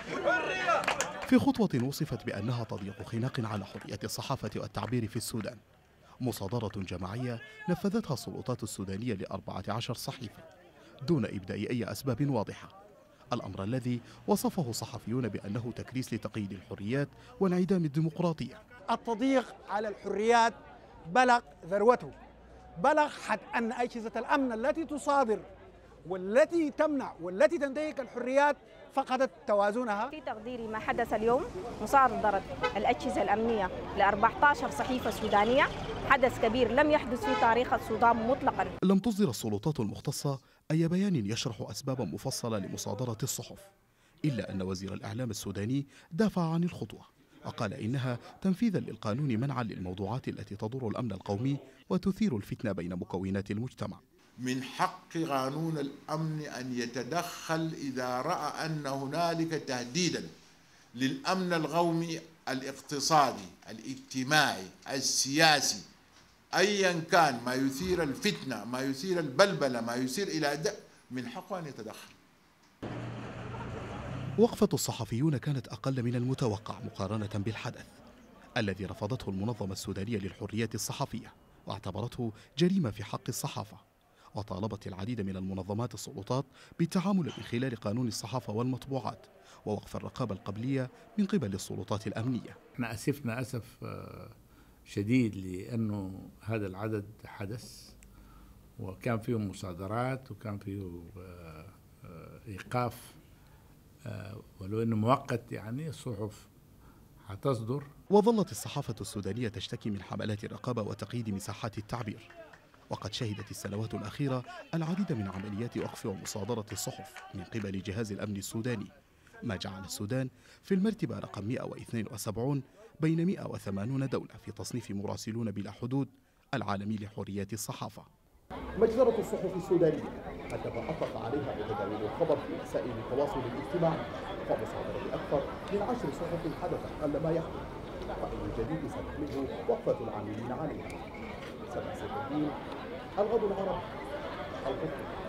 في خطوة وصفت بأنها تضيق خناق على حرية الصحافة والتعبير في السودان، مصادرة جماعية نفذتها السلطات السودانية ل14 صحيفة دون إبداء أي أسباب واضحة، الأمر الذي وصفه الصحفيون بأنه تكريس لتقييد الحريات وانعدام الديمقراطية. التضييق على الحريات بلغ ذروته، بلغ حد أن أجهزة الأمن التي تصادر والتي تمنع والتي تنتهك الحريات فقدت توازنها. في تقديري ما حدث اليوم مصادرة الأجهزة الأمنية ل 14 صحيفة سودانية حدث كبير لم يحدث في تاريخ السودان مطلقا. لم تصدر السلطات المختصة أي بيان يشرح أسبابا مفصلة لمصادرة الصحف، إلا أن وزير الإعلام السوداني دافع عن الخطوة وقال إنها تنفيذا للقانون منعا للموضوعات التي تضر الأمن القومي وتثير الفتنة بين مكونات المجتمع. من حق قانون الأمن أن يتدخل إذا رأى أن هنالك تهديدا للأمن القومي الاقتصادي الاجتماعي السياسي أيا كان، ما يثير الفتنة ما يثير البلبلة ما يثير إلى من حقه أن يتدخل. وقفة الصحفيون كانت أقل من المتوقع مقارنة بالحدث الذي رفضته المنظمة السودانية للحريات الصحفية واعتبرته جريمة في حق الصحافة، وطالبت العديد من المنظمات السلطات بالتعامل من خلال قانون الصحافة والمطبوعات ووقف الرقابة القبلية من قبل السلطات الأمنية. احنا أسفنا أسف شديد لأنه هذا العدد حدث وكان فيه مصادرات وكان فيه إيقاف ولو أنه مؤقت، يعني الصحف حتصدر. وظلت الصحافة السودانية تشتكي من حملات الرقابة وتقييد مساحات التعبير، وقد شهدت السنوات الأخيرة العديد من عمليات وقف ومصادرة الصحف من قبل جهاز الأمن السوداني، ما جعل السودان في المرتبة رقم 172 بين 180 دولة في تصنيف مراسلون بلا حدود العالمي لحريات الصحافة. مجزرة الصحف السودانية حتى ما أطلق عليها متداول الخبر في وسائل التواصل الاجتماعي، فمصادرة أكثر من 10 صحف حدثت قل ما يحدث، فإن الجديد ستحمله وقفة العاملين عليها. سبع سنين الغد العرب القدس.